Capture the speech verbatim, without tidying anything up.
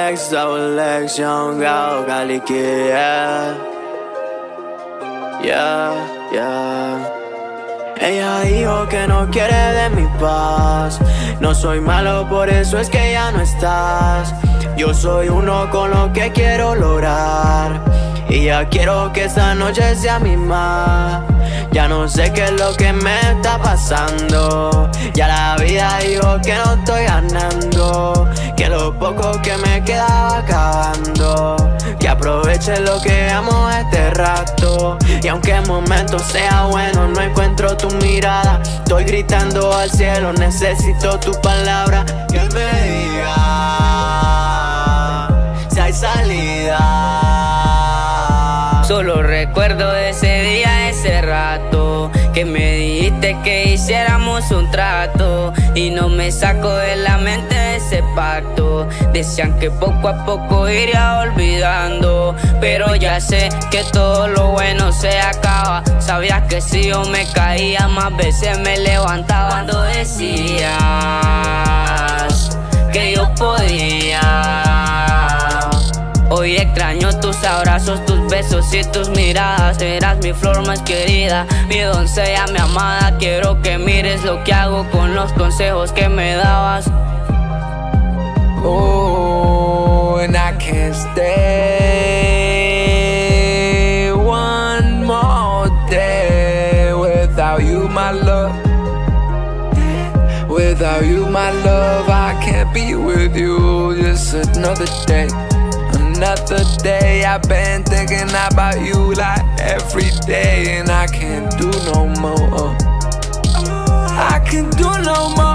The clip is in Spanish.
X, double X, Young Gao, Cali Kid, yeah. Yeah, yeah. Ella dijo que no quiere de mi paz. No soy malo, por eso es que ya no estás. Yo soy uno con lo que quiero lograr. Y ya quiero que esta noche sea mi más. Ya no sé qué es lo que me está pasando. Ya la vida dijo que no estoy ganando, que lo poco que me quedaba acabando. Que aproveche lo que amo este rato. Y aunque el momento sea bueno, no encuentro tu mirada. Estoy gritando al cielo, necesito tu palabra. Que él me diga si hay salida. Solo recuerdo de ese día, ese rato, que me dijiste que hiciéramos un trato. Y no me saco de la mente ese pacto. Decían que poco a poco iría olvidando, pero ya sé que todo lo bueno se acaba. Sabías que si yo me caía, más veces me levantaba. Cuando decías que yo podía, hoy extraño tus abrazos, tus besos y tus miradas. Eras mi flor más querida, mi doncella, mi amada. Quiero que mires lo que hago con los consejos que me dabas. Oh, and I can't stay one more day without you, my love. Without you, my love, I can't be with you. Just another day. Another day, I've been thinking about you like every day, and I can't do no more. I can't do no more.